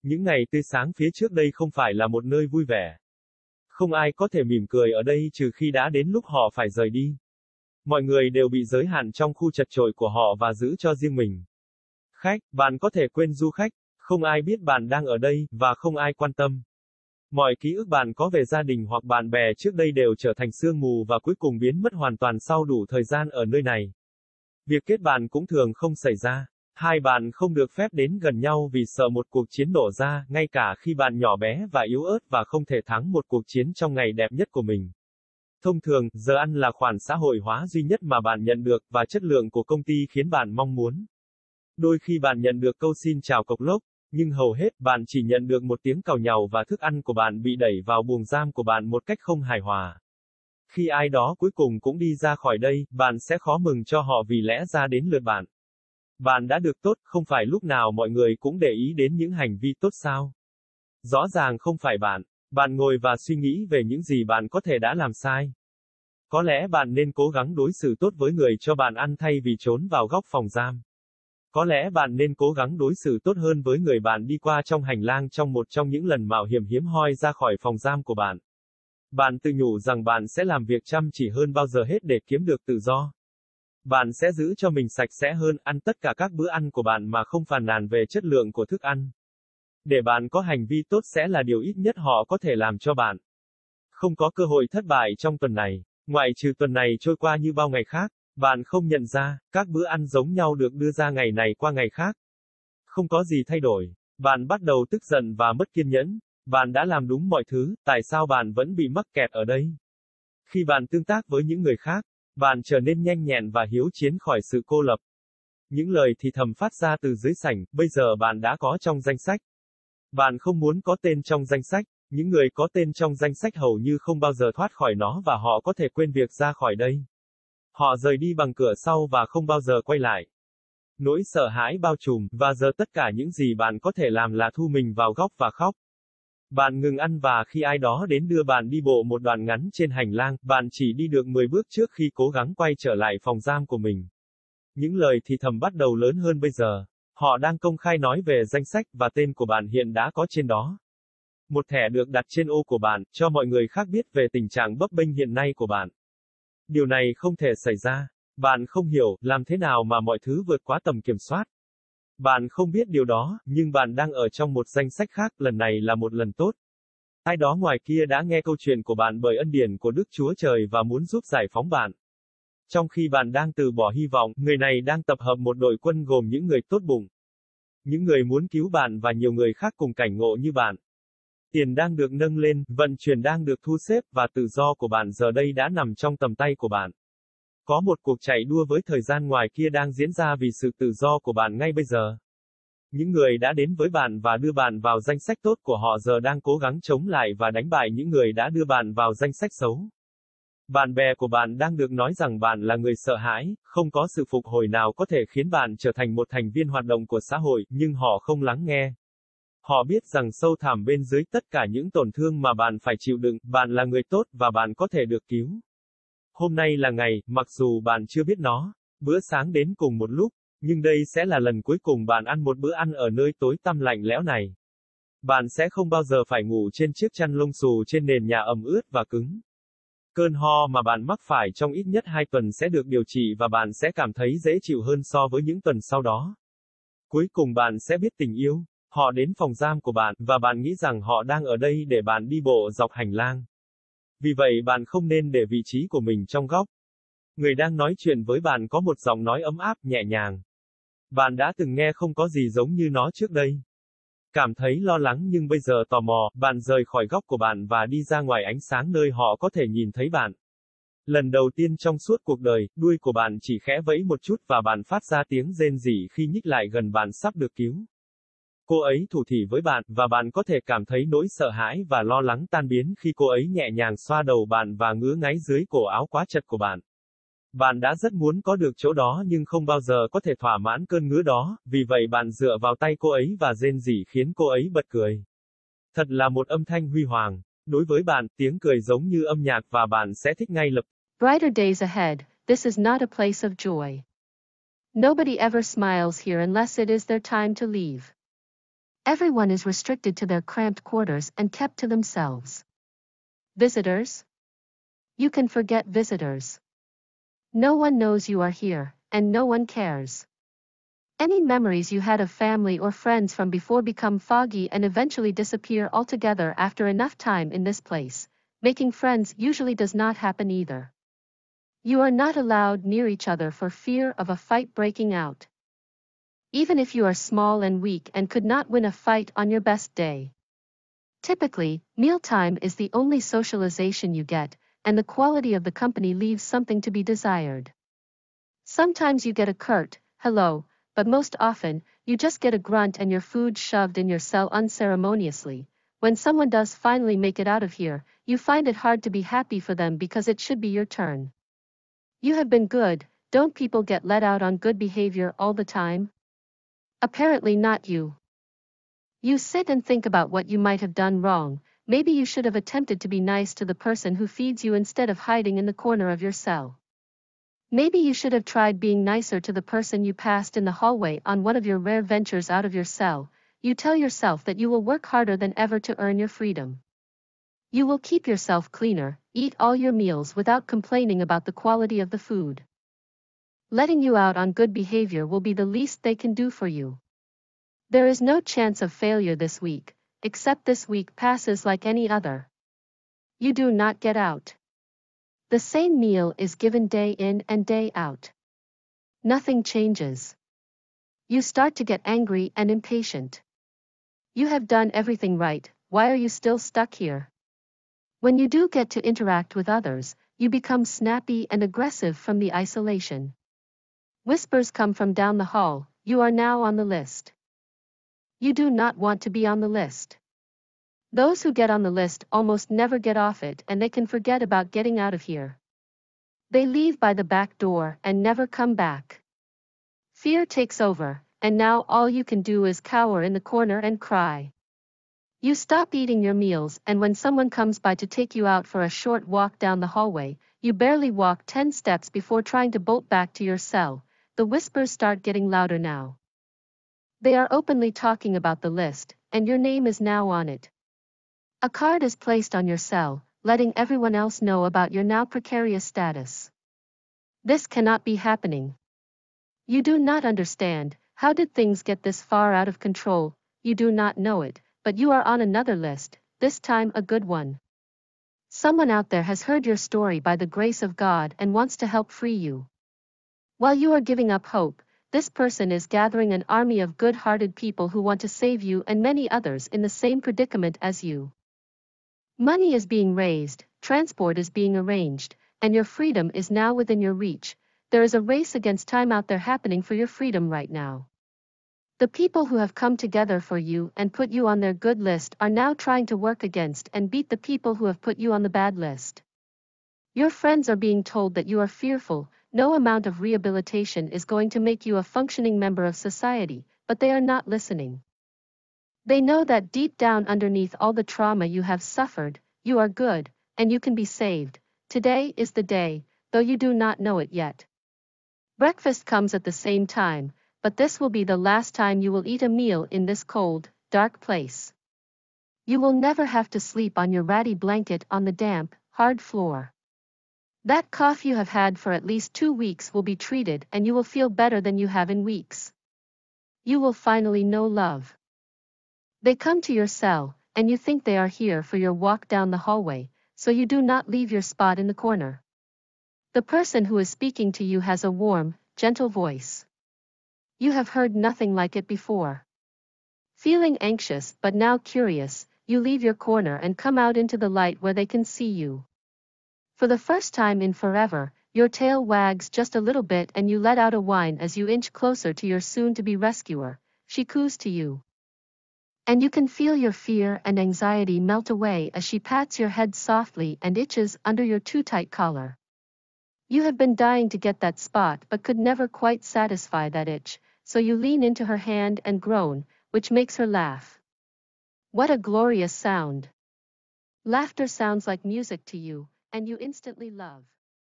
Những ngày tươi sáng phía trước đây không phải là một nơi vui vẻ. Không ai có thể mỉm cười ở đây trừ khi đã đến lúc họ phải rời đi. Mọi người đều bị giới hạn trong khu chật chội của họ và giữ cho riêng mình. Khách, bạn có thể quên du khách, không ai biết bạn đang ở đây, và không ai quan tâm. Mọi ký ức bạn có về gia đình hoặc bạn bè trước đây đều trở thành sương mù và cuối cùng biến mất hoàn toàn sau đủ thời gian ở nơi này. Việc kết bạn cũng thường không xảy ra. Hai bạn không được phép đến gần nhau vì sợ một cuộc chiến nổ ra, ngay cả khi bạn nhỏ bé và yếu ớt và không thể thắng một cuộc chiến trong ngày đẹp nhất của mình. Thông thường, giờ ăn là khoản xã hội hóa duy nhất mà bạn nhận được, và chất lượng của công ty khiến bạn mong muốn. Đôi khi bạn nhận được câu xin chào cộc lốc, nhưng hầu hết, bạn chỉ nhận được một tiếng càu nhàu và thức ăn của bạn bị đẩy vào buồng giam của bạn một cách không hài hòa. Khi ai đó cuối cùng cũng đi ra khỏi đây, bạn sẽ khó mừng cho họ vì lẽ ra đến lượt bạn. Bạn đã được tốt, không phải lúc nào mọi người cũng để ý đến những hành vi tốt sao? Rõ ràng không phải bạn. Bạn ngồi và suy nghĩ về những gì bạn có thể đã làm sai. Có lẽ bạn nên cố gắng đối xử tốt với người cho bạn ăn thay vì trốn vào góc phòng giam. Có lẽ bạn nên cố gắng đối xử tốt hơn với người bạn đi qua trong hành lang trong một trong những lần mạo hiểm hiếm hoi ra khỏi phòng giam của bạn. Bạn tự nhủ rằng bạn sẽ làm việc chăm chỉ hơn bao giờ hết để kiếm được tự do. Bạn sẽ giữ cho mình sạch sẽ hơn, ăn tất cả các bữa ăn của bạn mà không phàn nàn về chất lượng của thức ăn. Để bạn có hành vi tốt sẽ là điều ít nhất họ có thể làm cho bạn. Không có cơ hội thất bại trong tuần này, ngoại trừ tuần này trôi qua như bao ngày khác. Bạn không nhận ra, các bữa ăn giống nhau được đưa ra ngày này qua ngày khác. Không có gì thay đổi. Bạn bắt đầu tức giận và mất kiên nhẫn. Bạn đã làm đúng mọi thứ, tại sao bạn vẫn bị mắc kẹt ở đây? Khi bạn tương tác với những người khác, bạn trở nên nhanh nhẹn và hiếu chiến khỏi sự cô lập. Những lời thì thầm phát ra từ dưới sảnh, bây giờ bạn đã có trong danh sách. Bạn không muốn có tên trong danh sách. Những người có tên trong danh sách hầu như không bao giờ thoát khỏi nó và họ có thể quên việc ra khỏi đây. Họ rời đi bằng cửa sau và không bao giờ quay lại. Nỗi sợ hãi bao trùm, và giờ tất cả những gì bạn có thể làm là thu mình vào góc và khóc. Bạn ngừng ăn và khi ai đó đến đưa bạn đi bộ một đoạn ngắn trên hành lang, bạn chỉ đi được 10 bước trước khi cố gắng quay trở lại phòng giam của mình. Những lời thì thầm bắt đầu lớn hơn bây giờ. Họ đang công khai nói về danh sách và tên của bạn hiện đã có trên đó. Một thẻ được đặt trên ô của bạn, cho mọi người khác biết về tình trạng bấp bênh hiện nay của bạn. Điều này không thể xảy ra. Bạn không hiểu, làm thế nào mà mọi thứ vượt quá tầm kiểm soát. Bạn không biết điều đó, nhưng bạn đang ở trong một danh sách khác, lần này là một lần tốt. Ai đó ngoài kia đã nghe câu chuyện của bạn bởi ân điển của Đức Chúa Trời và muốn giúp giải phóng bạn. Trong khi bạn đang từ bỏ hy vọng, người này đang tập hợp một đội quân gồm những người tốt bụng. Những người muốn cứu bạn và nhiều người khác cùng cảnh ngộ như bạn. Tiền đang được nâng lên, vận chuyển đang được thu xếp, và tự do của bạn giờ đây đã nằm trong tầm tay của bạn. Có một cuộc chạy đua với thời gian ngoài kia đang diễn ra vì sự tự do của bạn ngay bây giờ. Những người đã đến với bạn và đưa bạn vào danh sách tốt của họ giờ đang cố gắng chống lại và đánh bại những người đã đưa bạn vào danh sách xấu. Bạn bè của bạn đang được nói rằng bạn là người sợ hãi, không có sự phục hồi nào có thể khiến bạn trở thành một thành viên hoạt động của xã hội, nhưng họ không lắng nghe. Họ biết rằng sâu thẳm bên dưới tất cả những tổn thương mà bạn phải chịu đựng, bạn là người tốt và bạn có thể được cứu. Hôm nay là ngày, mặc dù bạn chưa biết nó, bữa sáng đến cùng một lúc, nhưng đây sẽ là lần cuối cùng bạn ăn một bữa ăn ở nơi tối tăm lạnh lẽo này. Bạn sẽ không bao giờ phải ngủ trên chiếc chăn lông xù trên nền nhà ẩm ướt và cứng. Cơn ho mà bạn mắc phải trong ít nhất 2 tuần sẽ được điều trị và bạn sẽ cảm thấy dễ chịu hơn so với những tuần sau đó. Cuối cùng bạn sẽ biết tình yêu. Họ đến phòng giam của bạn, và bạn nghĩ rằng họ đang ở đây để bạn đi bộ dọc hành lang. Vì vậy bạn không nên để vị trí của mình trong góc. Người đang nói chuyện với bạn có một giọng nói ấm áp, nhẹ nhàng. Bạn đã từng nghe không có gì giống như nó trước đây. Cảm thấy lo lắng nhưng bây giờ tò mò, bạn rời khỏi góc của bạn và đi ra ngoài ánh sáng nơi họ có thể nhìn thấy bạn. Lần đầu tiên trong suốt cuộc đời, đuôi của bạn chỉ khẽ vẫy một chút và bạn phát ra tiếng rên rỉ khi nhích lại gần bạn sắp được cứu. Cô ấy thủ thỉ với bạn, và bạn có thể cảm thấy nỗi sợ hãi và lo lắng tan biến khi cô ấy nhẹ nhàng xoa đầu bạn và ngứa ngáy dưới cổ áo quá chật của bạn. Bạn đã rất muốn có được chỗ đó nhưng không bao giờ có thể thỏa mãn cơn ngứa đó, vì vậy bạn dựa vào tay cô ấy và rên rỉ khiến cô ấy bật cười. Thật là một âm thanh huy hoàng. Đối với bạn, tiếng cười giống như âm nhạc và bạn sẽ thích ngay lập. Brighter days ahead. This is not a place of joy. Nobody ever smiles here unless it is their time to leave. Everyone is restricted to their cramped quarters and kept to themselves. Visitors? You can forget visitors. No one knows you are here, and no one cares. Any memories you had of family or friends from before become foggy and eventually disappear altogether after enough time in this place. Making friends usually does not happen either. You are not allowed near each other for fear of a fight breaking out. Even if you are small and weak and could not win a fight on your best day. Typically, mealtime is the only socialization you get, and the quality of the company leaves something to be desired. Sometimes you get a curt, hello, but most often, you just get a grunt and your food shoved in your cell unceremoniously. When someone does finally make it out of here, you find it hard to be happy for them because it should be your turn. You have been good. Don't people get let out on good behavior all the time? Apparently not you. You sit and think about what you might have done wrong. Maybe you should have attempted to be nice to the person who feeds you instead of hiding in the corner of your cell. Maybe you should have tried being nicer to the person you passed in the hallway on one of your rare ventures out of your cell. You tell yourself that you will work harder than ever to earn your freedom. You will keep yourself cleaner, eat all your meals without complaining about the quality of the food. Letting you out on good behavior will be the least they can do for you. There is no chance of failure this week, except this week passes like any other. You do not get out. The same meal is given day in and day out. Nothing changes. You start to get angry and impatient. You have done everything right, why are you still stuck here? When you do get to interact with others, you become snappy and aggressive from the isolation. Whispers come from down the hall, you are now on the list. You do not want to be on the list. Those who get on the list almost never get off it and they can forget about getting out of here. They leave by the back door and never come back. Fear takes over, and now all you can do is cower in the corner and cry. You stop eating your meals, and when someone comes by to take you out for a short walk down the hallway, you barely walk 10 steps before trying to bolt back to your cell. The whispers start getting louder now. They are openly talking about the list, and your name is now on it. A card is placed on your cell, letting everyone else know about your now precarious status. This cannot be happening. You do not understand. How did things get this far out of control? You do not know it, but you are on another list, this time a good one. Someone out there has heard your story by the grace of God and wants to help free you. While you are giving up hope, this person is gathering an army of good-hearted people who want to save you and many others in the same predicament as you. Money is being raised, transport is being arranged, and your freedom is now within your reach. There is a race against time out there happening for your freedom right now. The people who have come together for you and put you on their good list are now trying to work against and beat the people who have put you on the bad list. Your friends are being told that you are fearful. No amount of rehabilitation is going to make you a functioning member of society, but they are not listening. They know that deep down underneath all the trauma you have suffered, you are good, and you can be saved. Today is the day, though you do not know it yet. Breakfast comes at the same time, but this will be the last time you will eat a meal in this cold, dark place. You will never have to sleep on your ratty blanket on the damp, hard floor. That cough you have had for at least 2 weeks will be treated and you will feel better than you have in weeks. You will finally know love. They come to your cell, and you think they are here for your walk down the hallway, so you do not leave your spot in the corner. The person who is speaking to you has a warm, gentle voice. You have heard nothing like it before. Feeling anxious but now curious, you leave your corner and come out into the light where they can see you. For the first time in forever, your tail wags just a little bit and you let out a whine as you inch closer to your soon-to-be rescuer. She coos to you. And you can feel your fear and anxiety melt away as she pats your head softly and itches under your too-tight collar. You have been dying to get that spot but could never quite satisfy that itch, so you lean into her hand and groan, which makes her laugh. What a glorious sound! Laughter sounds like music to you, and you instantly love.